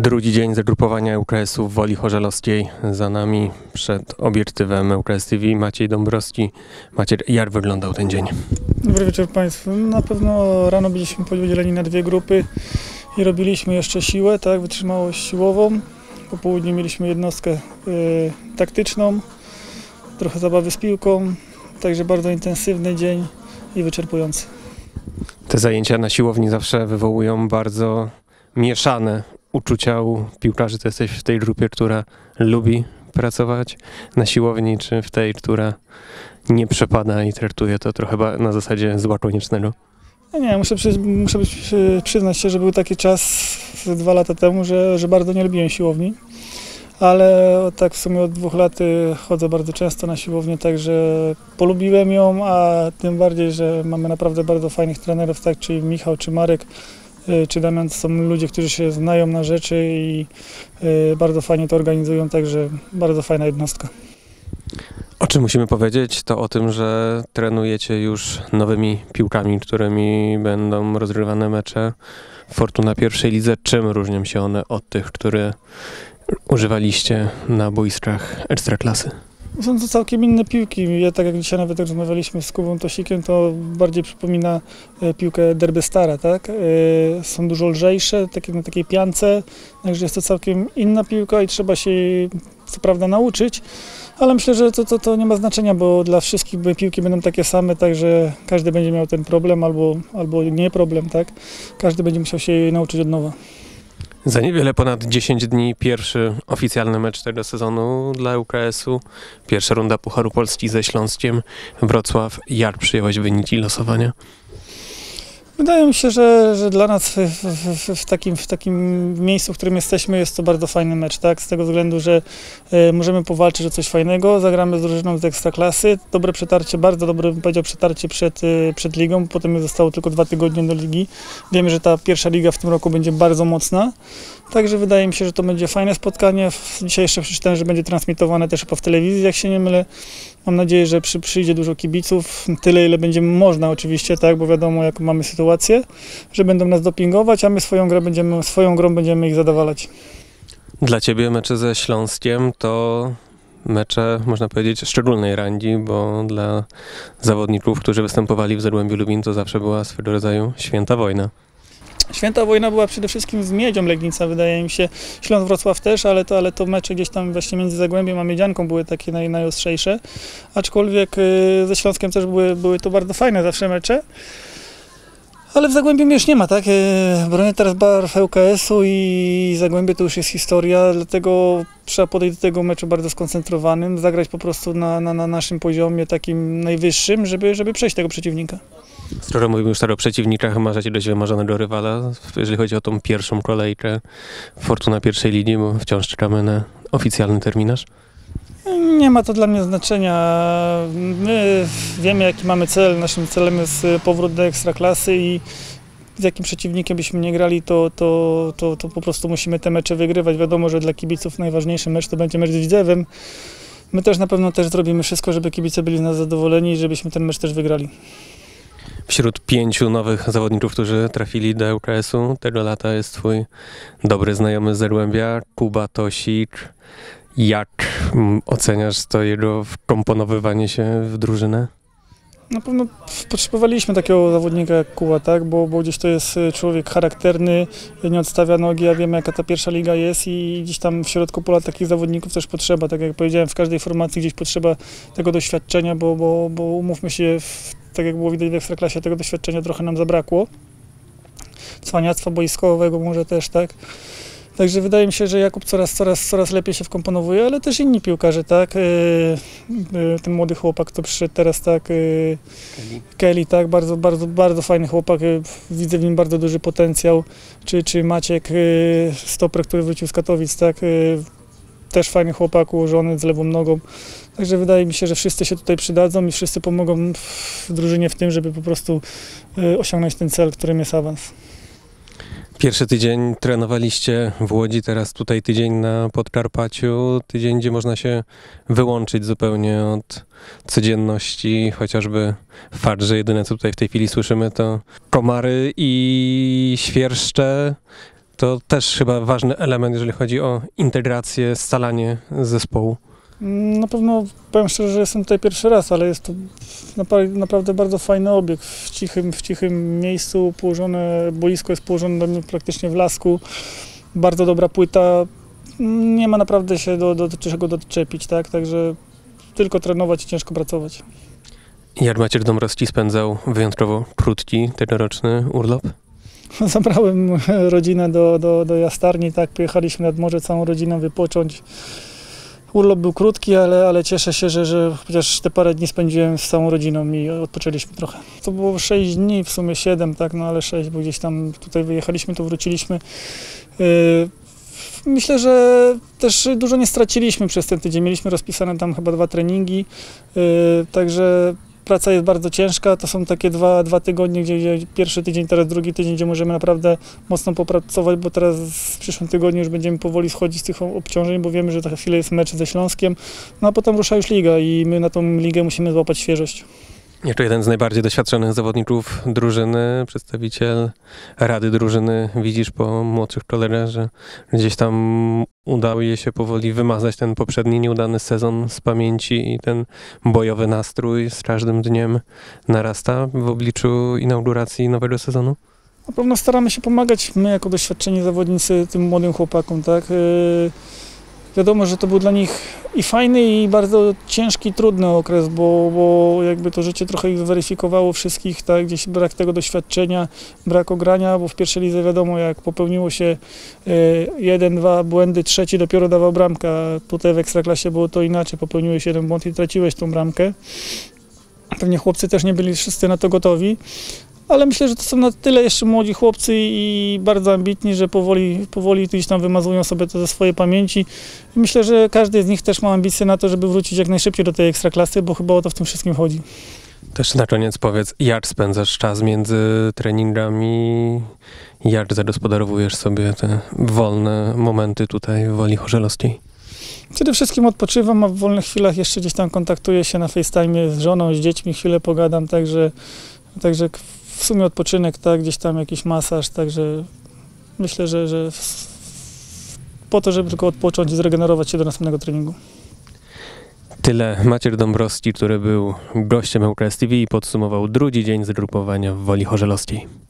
Drugi dzień zagrupowania ŁKS-u w Woli Chorzalowskiej za nami. Przed obiektywem ŁKS TV Maciej Dąbrowski. Maciej, jak wyglądał ten dzień? Dobry wieczór Państwu. Na pewno rano byliśmy podzieleni na dwie grupy i robiliśmy jeszcze siłę, tak, wytrzymałość siłową. Po południu mieliśmy jednostkę taktyczną, trochę zabawy z piłką, także bardzo intensywny dzień i wyczerpujący. Te zajęcia na siłowni zawsze wywołują bardzo mieszane uczucia u piłkarzy. To jesteś w tej grupie, która lubi pracować na siłowni, czy w tej, która nie przepada i traktuje to trochę na zasadzie zła koniecznego? Nie, muszę przyznać się, że był taki czas 2 lata temu, że bardzo nie lubiłem siłowni, ale tak w sumie od 2 lat chodzę bardzo często na siłownię, także polubiłem ją, a tym bardziej, że mamy naprawdę bardzo fajnych trenerów, tak, czy Michał, czy Marek, czy Damian, to są ludzie, którzy się znają na rzeczy i bardzo fajnie to organizują, także bardzo fajna jednostka. O czym musimy powiedzieć, to o tym, że trenujecie już nowymi piłkami, którymi będą rozgrywane mecze Fortuna pierwszej lidze. Czym różnią się one od tych, które używaliście na boiskach Ekstraklasy? Są to całkiem inne piłki. Ja, tak jak dzisiaj nawet rozmawialiśmy z Kubą Tosikiem, to bardziej przypomina piłkę Derby Stara, tak? Są dużo lżejsze, takie na takiej piance, także jest to całkiem inna piłka i trzeba się jej co prawda nauczyć, ale myślę, że to nie ma znaczenia, bo dla wszystkich piłki będą takie same, także każdy będzie miał ten problem albo nie problem, tak? Każdy będzie musiał się jej nauczyć od nowa. Za niewiele ponad 10 dni pierwszy oficjalny mecz tego sezonu dla ŁKS-u. Pierwsza runda Pucharu Polski ze Śląskiem. Wrocław. Jak przyjąłeś wyniki losowania? Wydaje mi się, że dla nas w takim miejscu, w którym jesteśmy, jest to bardzo fajny mecz, tak? Z tego względu, że możemy powalczyć o coś fajnego, zagramy z drużyną z Ekstraklasy. Dobre przetarcie, bardzo dobre, bym powiedział, przetarcie przed ligą, potem zostało tylko 2 tygodnie do ligi. Wiemy, że ta pierwsza liga w tym roku będzie bardzo mocna, także wydaje mi się, że to będzie fajne spotkanie. Dzisiaj jeszcze przeczytałem, że będzie transmitowane też w telewizji, jak się nie mylę. Mam nadzieję, że przyjdzie dużo kibiców, tyle ile będzie można oczywiście, tak, bo wiadomo jaką mamy sytuację, że będą nas dopingować, a my swoją grą będziemy ich zadowalać. Dla Ciebie mecze ze Śląskiem to mecze, można powiedzieć, szczególnej rangi, bo dla zawodników, którzy występowali w Zagłębiu Lubin, to zawsze była swego rodzaju święta wojna. Święta wojna była przede wszystkim z Miedzią Legnica, wydaje mi się. Śląsk Wrocław też, ale to mecze gdzieś tam właśnie między Zagłębiem a Miedzianką były takie najostrzejsze. Aczkolwiek ze Śląskiem też były to bardzo fajne zawsze mecze. Ale w Zagłębiu już nie ma, tak? Bronię teraz barw ŁKS-u i Zagłębie to już jest historia, dlatego trzeba podejść do tego meczu bardzo skoncentrowanym, zagrać po prostu na naszym poziomie takim najwyższym, żeby przejść tego przeciwnika. Skoro mówimy już o przeciwnikach, macie dość wymarzonego rywala, jeżeli chodzi o tą pierwszą kolejkę Fortuna pierwszej ligi, bo wciąż czekamy na oficjalny terminarz? Nie ma to dla mnie znaczenia. My wiemy, jaki mamy cel. Naszym celem jest powrót do Ekstraklasy i z jakim przeciwnikiem byśmy nie grali, to po prostu musimy te mecze wygrywać. Wiadomo, że dla kibiców najważniejszy mecz to będzie mecz z Widzewem. My też na pewno zrobimy wszystko, żeby kibice byli z nas zadowoleni i żebyśmy ten mecz też wygrali. Wśród 5 nowych zawodników, którzy trafili do ŁKS-u tego lata, jest twój dobry znajomy z Zagłębia, Kuba Tosik. Jak oceniasz to jego wkomponowywanie się w drużynę? Na pewno potrzebowaliśmy takiego zawodnika jak Kuba, tak? Bo gdzieś to jest człowiek charakterny, nie odstawia nogi, a wiemy jaka ta pierwsza liga jest i gdzieś tam w środku pola takich zawodników też potrzeba. Tak jak powiedziałem, w każdej formacji gdzieś potrzeba tego doświadczenia, bo umówmy się, tak jak było widać w Ekstraklasie, tego doświadczenia trochę nam zabrakło. Cwaniactwa boiskowego może też, tak? Także wydaje mi się, że Jakub coraz lepiej się wkomponowuje, ale też inni piłkarze, tak? Ten młody chłopak, kto przyszedł teraz, tak? Kelly, tak? Bardzo fajny chłopak, widzę w nim bardzo duży potencjał. Czy Maciek, stoper, który wrócił z Katowic, tak? Też fajny chłopak, ułożony z lewą nogą. Także wydaje mi się, że wszyscy się tutaj przydadzą i wszyscy pomogą w drużynie w tym, żeby po prostu osiągnąć ten cel, którym jest awans. Pierwszy tydzień trenowaliście w Łodzi, teraz tutaj tydzień na Podkarpaciu, tydzień, gdzie można się wyłączyć zupełnie od codzienności, chociażby fakt, że jedyne co tutaj w tej chwili słyszymy to komary i świerszcze. To też chyba ważny element, jeżeli chodzi o integrację, scalanie zespołu. Na pewno powiem szczerze, że jestem tutaj pierwszy raz, ale jest to naprawdę bardzo fajny obiekt. W cichym miejscu położone, boisko jest położone praktycznie w lasku. Bardzo dobra płyta. Nie ma naprawdę się do czego doczepić, tak? Także tylko trenować i ciężko pracować. Jak Maciej Dąbrowski spędzał wyjątkowo krótki, tegoroczny urlop? Zabrałem rodzinę do Jastarni, tak? Pojechaliśmy nad morze całą rodziną wypocząć. Urlop był krótki, ale cieszę się, że chociaż te parę dni spędziłem z całą rodziną i odpoczęliśmy trochę. To było 6 dni, w sumie 7, tak? No ale 6, bo gdzieś tam tutaj wyjechaliśmy, tu wróciliśmy. Myślę, że też dużo nie straciliśmy przez ten tydzień. Mieliśmy rozpisane tam chyba 2 treningi, także praca jest bardzo ciężka. To są takie dwa tygodnie, gdzie pierwszy tydzień, teraz drugi tydzień, gdzie możemy naprawdę mocno popracować, bo teraz w przyszłym tygodniu już będziemy powoli schodzić z tych obciążeń, bo wiemy, że za chwilę jest mecz ze Śląskiem, no a potem rusza już liga i my na tą ligę musimy złapać świeżość. Jeszcze jeden z najbardziej doświadczonych zawodników drużyny, przedstawiciel rady drużyny. Widzisz po młodszych kolegach, że gdzieś tam udało jej się powoli wymazać ten poprzedni nieudany sezon z pamięci i ten bojowy nastrój z każdym dniem narasta w obliczu inauguracji nowego sezonu? Na pewno staramy się pomagać, my jako doświadczeni zawodnicy, tym młodym chłopakom, tak? Wiadomo, że to był dla nich i fajny, i bardzo ciężki, trudny okres, bo jakby to życie trochę ich zweryfikowało wszystkich, tak? Gdzieś brak tego doświadczenia, brak ogrania, bo w pierwszej lidze wiadomo, jak popełniło się 1-2 błędy, trzeci dopiero dawał bramkę. Tutaj w Ekstraklasie było to inaczej, popełniłeś jeden błąd i traciłeś tą bramkę. Pewnie chłopcy też nie byli wszyscy na to gotowi. Ale myślę, że to są na tyle jeszcze młodzi chłopcy i bardzo ambitni, że powoli gdzieś tam wymazują sobie to ze swojej pamięci. I myślę, że każdy z nich też ma ambicje na to, żeby wrócić jak najszybciej do tej Ekstraklasy, bo chyba o to w tym wszystkim chodzi. Też na koniec powiedz, jak spędzasz czas między treningami, jak zagospodarowujesz sobie te wolne momenty tutaj w Woli Chorzelowskiej? Przede wszystkim odpoczywam, a w wolnych chwilach jeszcze gdzieś tam kontaktuję się na FaceTime z żoną, z dziećmi, chwilę pogadam, także w sumie odpoczynek, tak, gdzieś tam jakiś masaż, także myślę, że po to, żeby tylko odpocząć i zregenerować się do następnego treningu. Tyle Maciej Dąbrowski, który był gościem ŁKS TV i podsumował drugi dzień zgrupowania w Woli Chorzelowskiej.